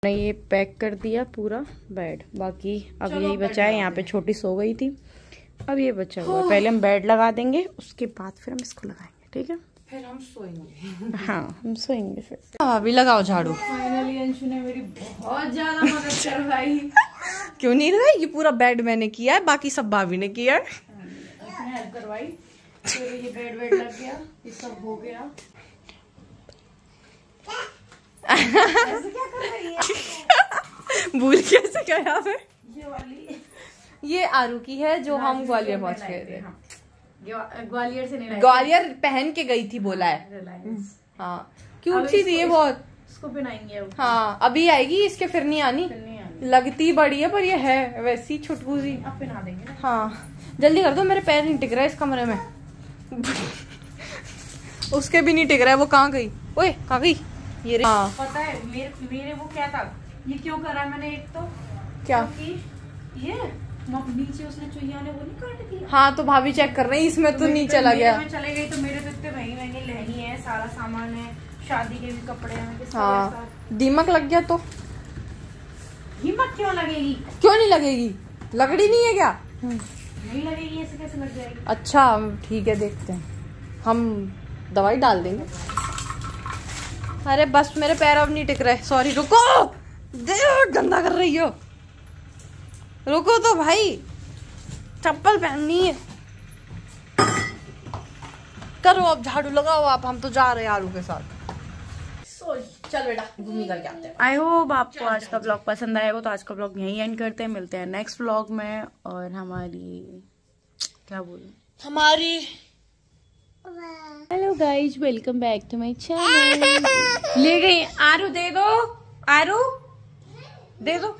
ये पैक कर दिया पूरा बेड, बाकी अब यही बचा है। यहाँ पे छोटी सो गई थी, अब ये बचा हुआ है। पहले हम बेड लगा देंगे, उसके बाद फिर हम इसको लगाएंगे, ठीक है? फिर हम सोएंगे। हाँ, हम सोएंगे फिर। भाभी लगाओ झाड़ू। फाइनली अंशु ने मेरी बहुत ज्यादा मदद करवाई। क्यों नहीं लगाई? ये पूरा बेड मैंने किया है, बाकी सब भाभी ने किया है। उसने हेल्प करवाई, फिर ये बेड लग गया, ये सब हो गया। ऐसे क्या कर रही है? भूल कैसे गया मैं? ये वाली ये आरू की है जो हम ग्वालियर पहुंच गए थे। ग्वालियर से नहीं, ग्वालियर पहन के गई थी बोला है। हाँ, क्यूट सी थी ये बहुत। इसको पहनाएंगे अब। हाँ, अभी आएगी, इसके फिर नहीं आनी। लगती बड़ी है पर ये है वैसी छुटकू सी। अब पहना देंगे। हाँ, जल्दी कर दो, मेरे पैर नहीं टिक रहा इस कमरे में। उसके भी नहीं टिक रहा है। वो कहाँ गई? ओए कहाँ गई? ये रे। हाँ, पता है मेरे वो क्या था, ये क्यों करा मैंने? एक तो क्या ये नीचे उसने चुहिया ने वो नहीं काट दिया। हाँ, तो भाभी चेक कर रही, इसमें तो नहीं चला गया। मैं चले गई तो मेरे तो इतने महंगी लहंगी है, सारा सामान है, शादी के भी कपड़े हैं। हाँ, दीमक लग गया तो दीमक क्यों लगेगी? क्यों नहीं लगेगी? लकड़ी नहीं है क्या? नहीं लगेगी, ऐसे कैसे लग जाएगी? अच्छा ठीक है, देखते हैं, हम दवाई डाल देंगे। अरे बस, मेरे पैर अब नहीं टिक रहे। सॉरी, रुको, गंदा कर रही हो। रुको तो भाई, चप्पल पहननी है। करो अब, झाड़ू लगाओ आप, हम तो जा रहे हैं आरू के साथ। चल बेटा, घूमी करके आते हैं। आई होप आपको आज का ब्लॉग पसंद आएगा, तो आज का ब्लॉग यहीं एंड करते हैं। मिलते हैं नेक्स्ट ब्लॉग में। और हमारी क्या बोलूं, हमारी hello guys, welcome back to my channel. ले गई आरू, दे दो आरू, दे दो।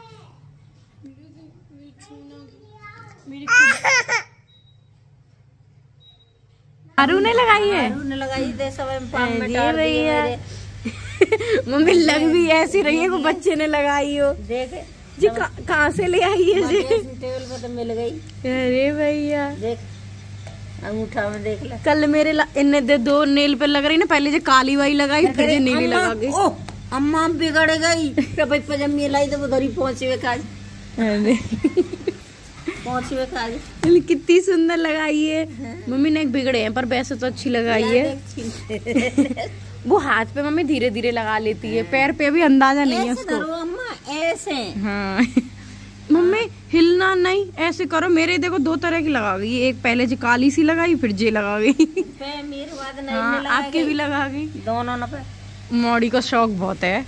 आरू ने लगाई है, आरू ने लगाई दे सब भैया। मम्मी लग भी ऐसी रही है, को बच्चे ने लगाई हो। देख जी कहाँ से ले आई है जी? टेबल पर तो मिल गई। अरे भैया, देख अंगूठा में देख ले। कल मेरे इन्हें दे दो नेल पे लग रही ना, पहले जो काली वाली लगाई, फिर जो नीली लगा गई। ओ अम्मा बिगड़ गई। भाई पजामी लाई तो उधर ही पहुंचे काज। पहुंचे काज कितनी सुंदर लगाई है। मम्मी ने एक बिगड़े हैं, पर वैसे तो अच्छी लगाई है। वो हाथ पे मम्मी धीरे धीरे लगा लेती है, पैर पे भी अंदाजा नहीं है उसको। अम्मा ऐसे। हाँ मम्मी हिलना नहीं, ऐसे करो। मेरे देखो दो तरह की लगा गई, एक पहले जो काली सी लगाई, फिर जे लगा गई। मेरे बाद नहीं हाँ, आपके भी लगा गई दोनों न पे। मॉडी का शौक बहुत है।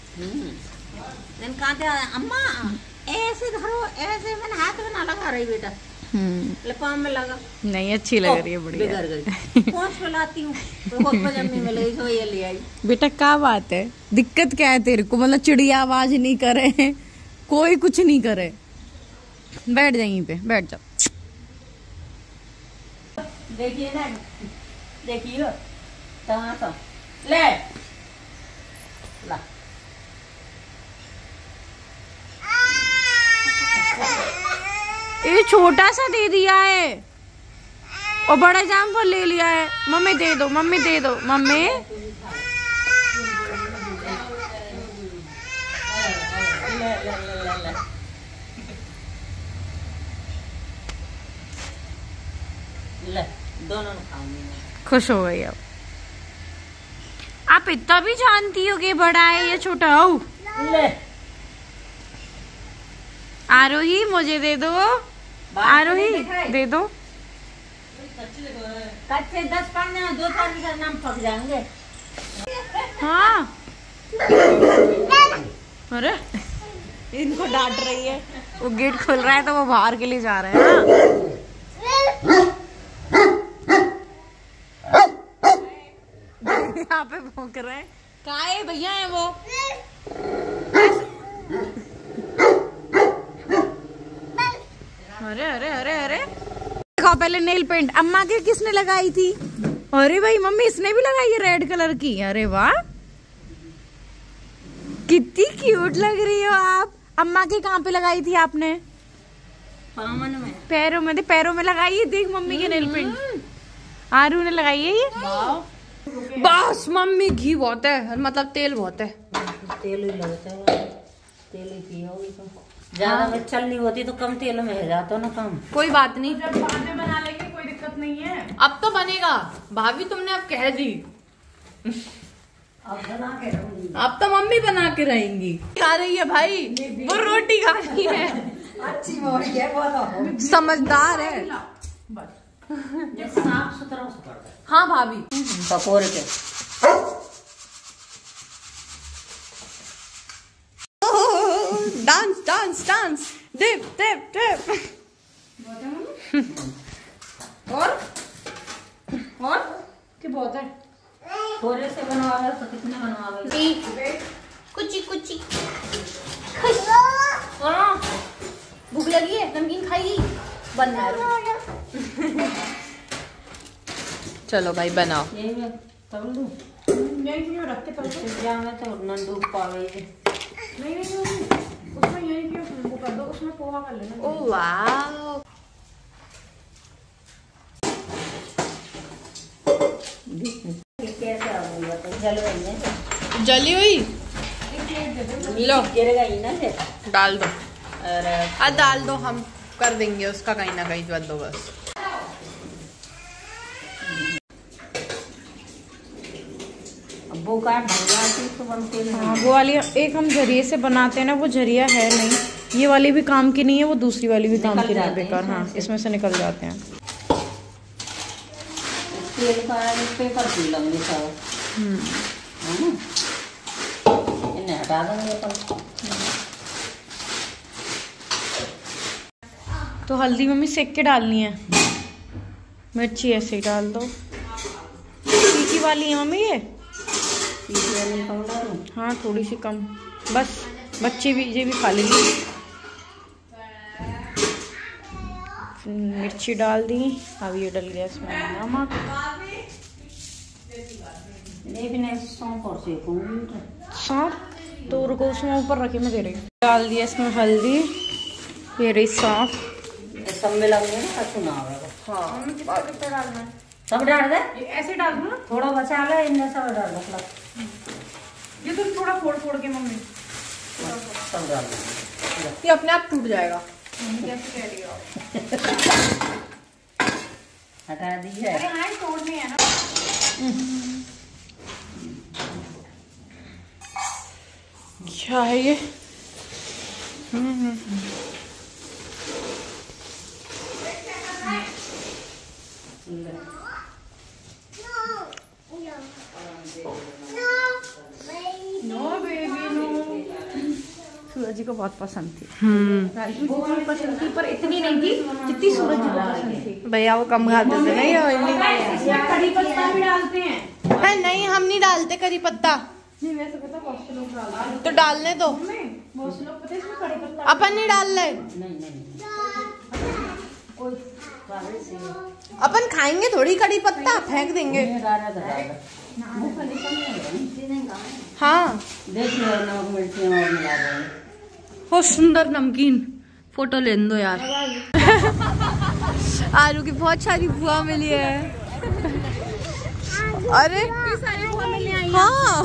अम्मा ऐसे धरो, ऐसे मैंने हाथ में ना लगा रही बेटा, पाँव में लगा। नहीं, अच्छी लग रही है, बढ़िया। बिगड़ गई। पहुंच पे लाती हूँ, पजामी में लगी तो ये ले आई। बेटा क्या बात है, दिक्कत क्या है तेरे को? मतलब चिड़िया आवाज नहीं करे, कोई कुछ नहीं करे। बैठ जा यहीं पे, बैठ जा। देखिए ना, देखिए तमाशा ले ला। ये छोटा सा दे दिया है और बड़ा जाम पर ले लिया है। मम्मी दे दो, मम्मी दे दो, मम्मी। ले दोनों खुश हो गई अब। आप इतना भी जानती हो कि बड़ा है या छोटा हो? ले आरोही मुझे दे दो, आरोही दे दो। कच्चे 10 पन्ने में 2-4 का नाम पक जाएंगे। हाँ अरे इनको डांट रही है। वो गेट खोल रहा है तो वो बाहर के लिए जा रहे हैं। यहाँ पे भौंक रहे हैं। काहे भैया है वो? अरे अरे अरे अरे देखो, पहले नेल पेंट अम्मा के किसने लगाई थी? अरे भाई मम्मी इसने भी लगाई है रेड कलर की। अरे वाह, कितनी क्यूट लग रही हो आप। अम्मा के कहाँ पे लगाई थी आपने? पामन में, पैरों में। पैरों में लगाई है, देख मम्मी के नेल पेंट आरू ने लगाई है ये। बस मम्मी, घी बहुत है, मतलब तेल बहुत है। तेल ही लगता है, तेल ही पिया होगी तो ज्यादा में चलनी होती तो कम तेल में हो जाता ना काम। कोई बात नहीं, जब बाद में बना लेंगे कोई दिक्कत नहीं है। अब तो बनेगा भाभी, तुमने अब कह दी। अब बना के रहूंगी। अब तो मम्मी बना के रहेंगी। खा रही है भाई, वो रोटी खा रही है। अच्छी मोटी है वो, समझदार है। साफ सुथरा से करता है। हाँ भाभी। पकोड़े के dance dance dance, dip dip dip. और कि बहुत है। थोड़े से बनवावे तो कितने बनवावे? कुची कुची। भूख लगी है, नमकीन खाएगी? बना चलो भाई बनाओ। यही मैं तब लूं। यही क्यों रखते पर जा में तो न डूब पावे। नहीं उसमें यही क्यों वो कर दो, उसमें पोहा कर लेना। ओह वाह, कैसे आ गई तो जल गई है, जली हुई। लो गिरेगा ही ना से डाल दो। अरे डाल दो, हम कर देंगे उसका कहीं ना कहीं बंदोबस्त। वो काट भंगा तो बनते हैं। हाँ वो वाली एक हम जरिए से बनाते हैं ना, वो जरिया है नहीं, ये वाली भी काम की नहीं है, वो दूसरी वाली भी काम की नहीं है, बेकार। हाँ इसमें से निकल जाते हैं। तेल का पेपर पी लेंगे सब, है ना? इन्हें हटा देंगे अपन। तो हल्दी मम्मी सेक के डालनी है, मिर्ची ऐसे ही डाल दो। तीखी वाली है मम्मी ये? हाँ थोड़ी सी कम, बस बच्चे भी ये भी खा लेंगे। मिर्ची डाल दी, अब ये डल गया इसमें नमक। सौंफ तो रुको, उसमें ऊपर रखे मैं दे रही हूँ। डाल दिया इसमें हल्दी, ये रही सौंफ। सब मिलाऊंगे ना, सुना होगा। हाँ कितना डालना है? सब डाल दे, ऐसे डाल दो ना, थोड़ा बचा ले, इनमें सब डाल दो। ये तो थोड़ा फोड़ फोड़ के मम्मी सब डाल दो, ये अपने आप टूट जाएगा। कैसे कह रही हो? हटा दीजिए। अरे हाँ तोड़ने है ना। क्या है ये? सूरज जी को बहुत पसंद थी। राजू जी को भी पसंद थी, पर इतनी नहीं थी जितनी सूरज जी को पसंद थी। भैया वो कम खाते थे नहीं, कड़ी पत्ता भी डालते हैं। नहीं हम नहीं डालते करी पत्ता। नहीं वैसे पता बहुत से लोग डालते हैं। तो डालने दो, बहुत से लोग पता है इसमें कड़ी पत्ता। अपन नहीं डाल रहे, अपन खाएंगे थोड़ी कड़ी पत्ता, फेंक देंगे। हाँ देख लो, नमक मिर्ची और मिला दो। बहुत सुंदर नमकीन, फोटो ले दो यार। आलू की बहुत सारी बुआ मिली है। अरे हाँ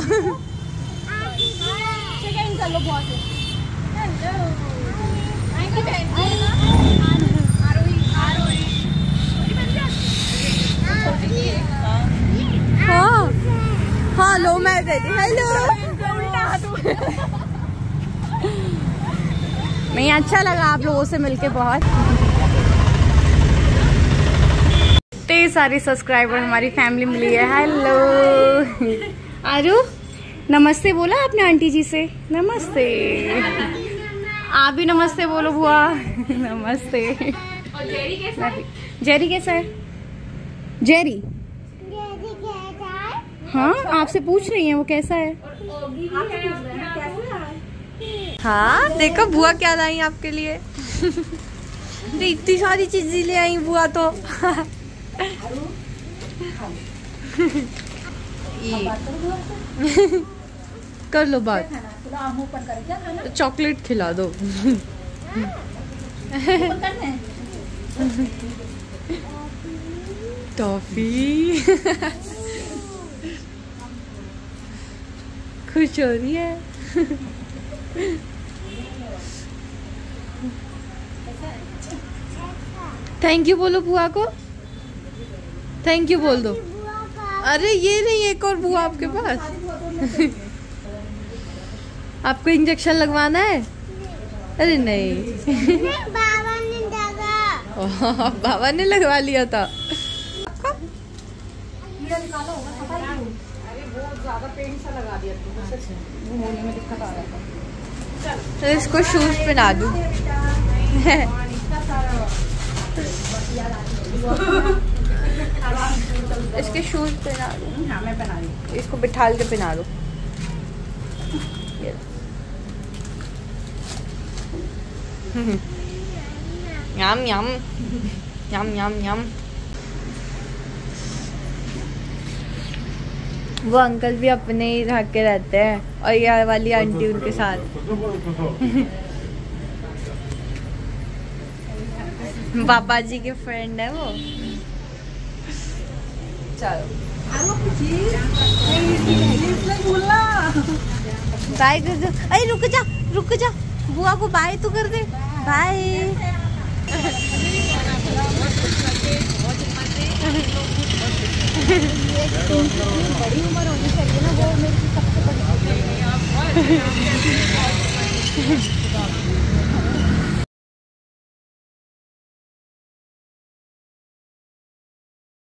हाँ हाँ लो मैं दे दी। हेलो नहीं, अच्छा लगा आप लोगों से मिलके बहुत। इतने सारे सब्सक्राइबर हमारी फैमिली मिली है। हेलो आरू, नमस्ते बोला आपने आंटी जी से? नमस्ते। आप भी नमस्ते बोलो बुआ। नमस्ते। और जेरी कैसा है? जेरी कैसा है? जेरी हाँ आपसे पूछ रही हैं वो कैसा है। हाँ देखो बुआ क्या लाई आपके लिए। इतनी सारी चीजें ले आई बुआ तो। कर लो बात, तो चॉकलेट खिला दो। टॉफी। खुश हो रही है। थैंक यू बोलो बुआ को, थैंक यू बोल दो। अरे ये नहीं, एक और बुआ आपके पास। आपको इंजेक्शन लगवाना है? अरे नहीं, बाबा ने लगा। बाबा ने लगवा लिया था। तो इसको शूज पहना दूं। इसके शूज पहना दूं। हाँ, मैं पहना दूं। इसको बिठाल के पहना दो। यम यम यम यम यम। वो अंकल भी अपने ही रह के रहते हैं और ये वाली आंटी उनके साथ। पापा जी के फ्रेंड है वो। चलो बाय कर दो। अरे रुक जा, बुआ को बाय तो कर दे। बाय। बड़ी उम्र होनी चाहिए ना, वो मेरी सबसे बड़ी।